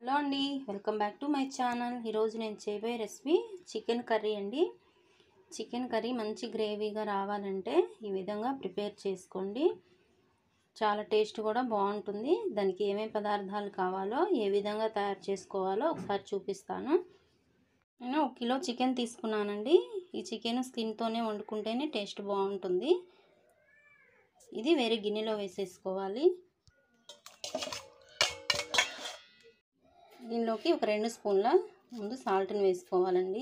Hello అండి, welcome back to my channel. ఈరోజు నేను చేయబోయే రెసిపీ చికెన్ కర్రీ అండి. చికెన్ కర్రీ మంచి గ్రేవీగా రావాలంటే ఈ విధంగా ప్రిపేర్ చేసుకోండి. చాలా టేస్ట్ కూడా బాగుంటుంది. దానికి ఏమేమి పదార్థాలు కావాలో, ఏ విధంగా తయారు చేసుకోవాలో ఒకసారి చూపిస్తాను. నేను 1 కిలో చికెన్ తీసుకున్నానండి. ఈ చికెన్ స్కిన్తోనే వండుకుంటేనే టేస్ట్ బాగుంటుంది. ఇది వేరే గిన్నెలో వేసేసుకోవాలి. దీనిలోకి ఒక 2 స్పూన్ల ముందు సాల్ట్ని వేసుకోవాలండి.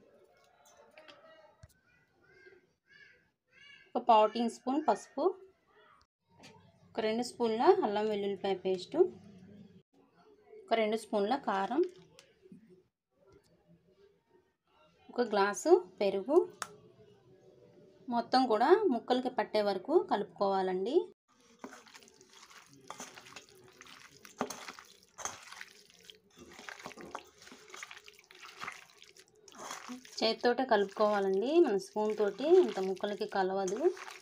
ఒక 1/2 టీ స్పూన్ పసుపు, ఒక 2 స్పూన్ల అల్లం వెల్లుల్లిపాయ పేస్టు, ఒక 2 స్పూన్ల కారం, ఒక గ్లాసు పెరుగు, మొత్తం కూడా ముక్కలకి పట్టే వరకు కలుపుకోవాలండి. చేతితోటే కలుపుకోవాలండి, మన స్పూన్ తోటి ఇంత ముక్కలకి కలవదు.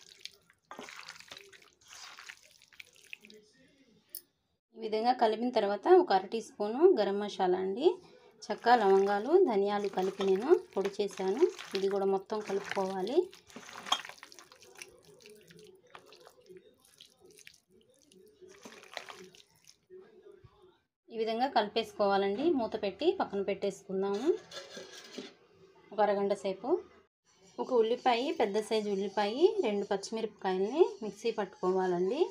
ఈ విధంగా కలిపిన తర్వాత ఒక 1/2 టీ స్పూను గరం మసాలా అండి, చెక్క, లవంగాలు, ధనియాలు కలిపి నేను పొడి చేశాను. ఇది కూడా మొత్తం కలుపుకోవాలి. ఈ విధంగా కలిపేసుకోవాలండి. మూత పెట్టి పక్కన పెట్టేసుకుందాము ఒక అరగంట సేపు. ఒక ఉల్లిపాయ, పెద్ద సైజు ఉల్లిపాయ, 2 పచ్చిమిరపకాయలని మిక్సీ పట్టుకోవాలండి.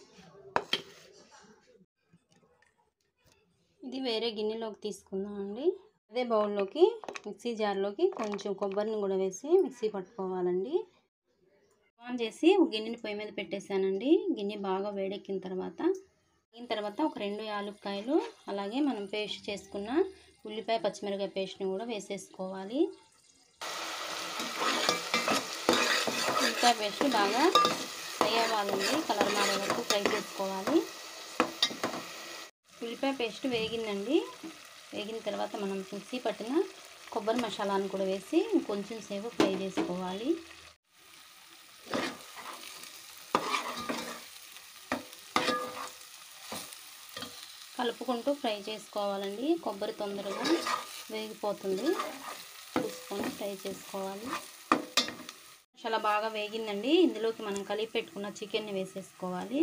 ఇది వేరే గిన్నెలోకి తీసుకుందామండి. అదే బౌల్లోకి మిక్సీ జార్లోకి కొంచెం కొబ్బరిని కూడా వేసి మిక్సీ పట్టుకోవాలండి. ఆన్ చేసి ఒక గిన్నెని పొయ్యి మీద పెట్టేశానండి. గిన్నె బాగా వేడెక్కిన తర్వాత ఒక 2 యాలక్కాయలు, అలాగే మనం పేస్ట్ చేసుకున్న ఉల్లిపాయ, పచ్చిమిరపకాయ పేస్ట్ని కూడా వేసేసుకోవాలి. ఉల్లిపాయ పేస్ట్ బాగా ఫ్రై అవ్వాలండి, కలర్ మారే వరకు ఫ్రై చేసుకోవాలి. ఉల్లిపాయ పేస్ట్ వేగిందండి. వేగిన తర్వాత మనం మిక్సీ పట్టిన కొబ్బరి మసాలాను కూడా వేసి కొంచెం సేపు ఫ్రై చేసుకోవాలి. కలుపుకుంటూ ఫ్రై చేసుకోవాలండి. కొబ్బరి తొందరగా వేగిపోతుంది, చూసుకొని ఫ్రై చేసుకోవాలి. చాలా బాగా వేగిందండి. ఇందులోకి మనం కలిపి పెట్టుకున్న చికెన్ని వేసేసుకోవాలి.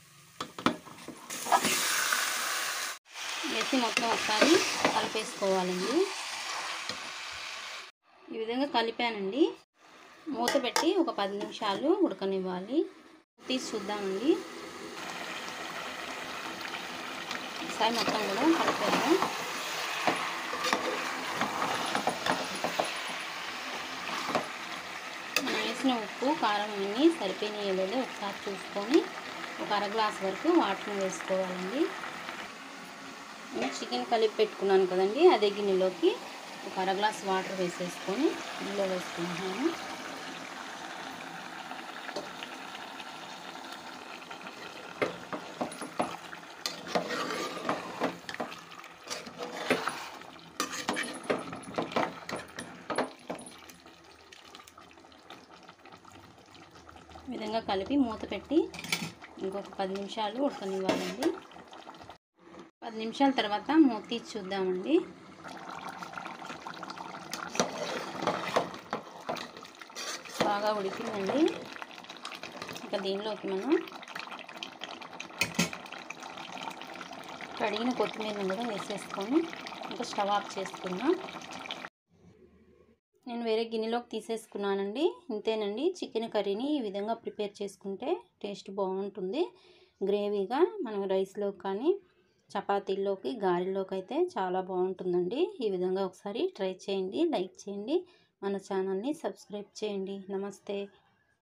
వేసి మొత్తం ఒకసారి కలిపేసుకోవాలండి. ఈ విధంగా కలిపానండి. మూత పెట్టి ఒక 10 నిమిషాలు ఉడకనివ్వాలి. తీసి చూద్దామండి. ఒకసారి మొత్తం కూడా కలిపేద్దాం. మనం వేసిన ఉప్పు, కారం అన్నీ సరిపోయినాయో లేదో ఒకసారి చూసుకొని ఒక 1/2 గ్లాస్ వరకు వాటర్ని వేసుకోవాలండి. నేను చికెన్ కలిపి పెట్టుకున్నాను కదండి, అదే గిన్నెలోకి ఒక 1/2 గ్లాస్ వాటర్ వేసేసుకొని ఇందులో వేసుకుంటున్నాను. ఈ విధంగా కలిపి మూత పెట్టి ఇంకొక 10 నిమిషాలు ఉడకనివ్వాలండి. 10 నిమిషాల తర్వాత మూత తీసి చూద్దామండి. బాగా ఉడికిందండి. ఇంకా దీనిలోకి మనం కడిగిన కొత్తిమీరని కూడా వేసేసుకొని ఇంకా స్టవ్ ఆఫ్ చేసుకుందాం. నేను వేరే గిన్నెలోకి తీసేసుకున్నానండి. ఇంతేనండి, చికెన్ కర్రీని ఈ విధంగా ప్రిపేర్ చేసుకుంటే టేస్ట్ బాగుంటుంది. గ్రేవీగా మనం రైస్లోకి కానీ, చపాతీల్లోకి, గారెల్లోకి అయితే చాలా బాగుంటుందండి. ఈ విధంగా ఒకసారి ట్రై చేయండి, లైక్ చేయండి, మన ఛానల్ని సబ్స్క్రైబ్ చేయండి. నమస్తే.